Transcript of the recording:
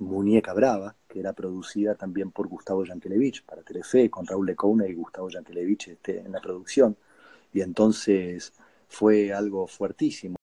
Muñeca Brava, que era producida también por Gustavo Yankelevich para Telefe, con Raúl Lecouna y Gustavo Yankelevich en la producción. Y entonces fue algo fuertísimo.